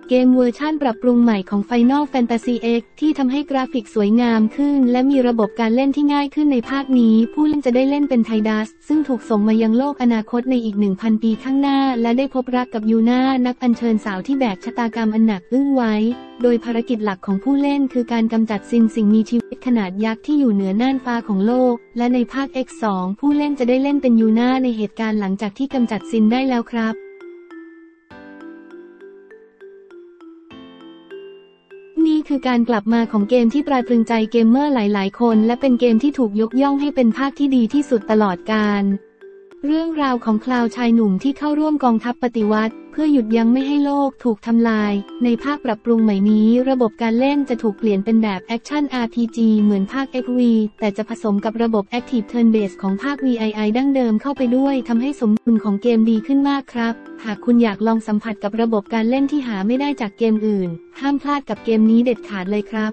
เกมเวอร์ชั่นปรับปรุงใหม่ของ Final Fantasy X ที่ทำให้กราฟิกสวยงามขึ้นและมีระบบการเล่นที่ง่ายขึ้นในภาคนี้ผู้เล่นจะได้เล่นเป็นไทดัสซึ่งถูกส่งมายังโลกอนาคตในอีก 1,000 ปีข้างหน้าและได้พบรักกับยูน่านักอัญเชิญสาวที่แบกชะตากรรมอันหนักอึ้งไว้โดยภารกิจหลักของผู้เล่นคือการกำจัดสิ่งมีชีวิตขนาดยักษ์ที่อยู่เหนือน่านฟ้าของโลกและในภาค X2 ผู้เล่นจะได้เล่นเป็นยูน่าในเหตุการณ์หลังจากที่กำจัดซินได้แล้วครับนี่คือการกลับมาของเกมที่ตราตรึงใจเกมเมอร์หลายๆคนและเป็นเกมที่ถูกยกย่องให้เป็นภาคที่ดีที่สุดตลอดกาลเรื่องราวของคลาวชายหนุ่มที่เข้าร่วมกองทัพปฏิวัติเพื่อหยุดยั้งไม่ให้โลกถูกทำลายในภาคปรับปรุงใหม่นี้ระบบการเล่นจะถูกเปลี่ยนเป็นแบบแอคชั่น RPG เหมือนภาค XV แต่จะผสมกับระบบ Active Turn Based ของภาค VII ดั้งเดิมเข้าไปด้วยทำให้สมดุลของเกมดีขึ้นมากครับหากคุณอยากลองสัมผัสกับระบบการเล่นที่หาไม่ได้จากเกมอื่นห้ามพลาดกับเกมนี้เด็ดขาดเลยครับ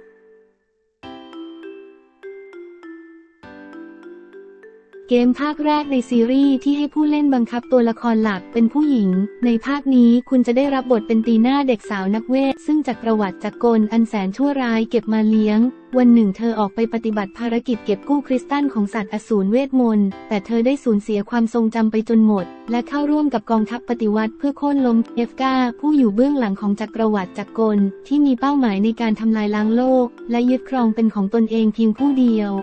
เกมภาคแรกในซีรีส์ที่ให้ผู้เล่นบังคับตัวละครหลักเป็นผู้หญิงในภาคนี้คุณจะได้รับบทเป็นตีน่าเด็กสาวนักเวทซึ่งจากประวัติจักรอันแสนชั่วร้ายเก็บมาเลี้ยงวันหนึ่งเธอออกไปปฏิบัติภารกิจเก็บกู้คริสตัลของสัตว์อสูรเวทมนต์แต่เธอได้สูญเสียความทรงจำไปจนหมดและเข้าร่วมกับกองทัพปฏิวัติเพื่อโค่นล้มเอฟกาผู้อยู่เบื้องหลังของจักรวรรดิจักรที่มีเป้าหมายในการทำลายล้างโลกและยึดครองเป็นของตนเองเพียงผู้เดียว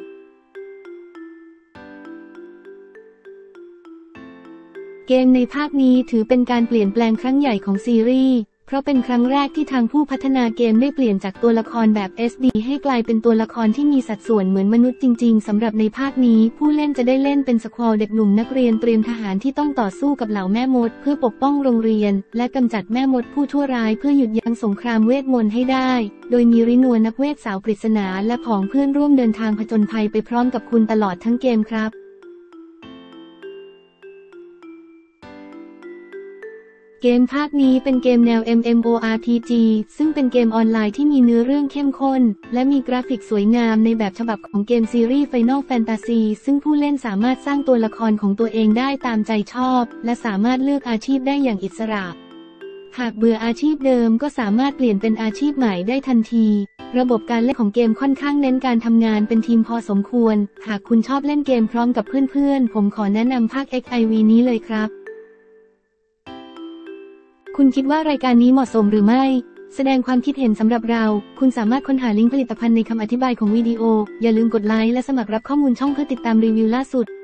เกมในภาคนี้ถือเป็นการเปลี่ยนแปลงครั้งใหญ่ของซีรีส์เพราะเป็นครั้งแรกที่ทางผู้พัฒนาเกมได้เปลี่ยนจากตัวละครแบบ SD ให้กลายเป็นตัวละครที่มีสัดส่วนเหมือนมนุษย์จริงๆสำหรับในภาคนี้ผู้เล่นจะได้เล่นเป็นสควอลเด็กหนุ่มนักเรียนเตรียมทหารที่ต้องต่อสู้กับเหล่าแม่มดเพื่อปกป้องโรงเรียนและกำจัดแม่มดผู้ชั่วร้ายเพื่อหยุดยั้งสงครามเวทมนต์ให้ได้โดยมีรินัวนักเวทสาวปริศนาและผองเพื่อนร่วมเดินทางผจญภัยไปพร้อมกับคุณตลอดทั้งเกมครับเกมภาคนี้เป็นเกมแนว MMORPG ซึ่งเป็นเกมออนไลน์ที่มีเนื้อเรื่องเข้มข้นและมีกราฟิกสวยงามในแบบฉบับของเกมซีรีส์ Final Fantasy ซึ่งผู้เล่นสามารถสร้างตัวละครของตัวเองได้ตามใจชอบและสามารถเลือกอาชีพได้อย่างอิสระหากเบื่ออาชีพเดิมก็สามารถเปลี่ยนเป็นอาชีพใหม่ได้ทันทีระบบการเล่นของเกมค่อนข้างเน้นการทำงานเป็นทีมพอสมควรหากคุณชอบเล่นเกมพร้อมกับเพื่อนๆผมขอแนะนำภาค XIV นี้เลยครับคุณคิดว่ารายการนี้เหมาะสมหรือไม่แสดงความคิดเห็นสำหรับเราคุณสามารถค้นหาลิงก์ผลิตภัณฑ์ในคำอธิบายของวิดีโออย่าลืมกดไลค์และสมัครรับข้อมูลช่องเพื่อติดตามรีวิวล่าสุด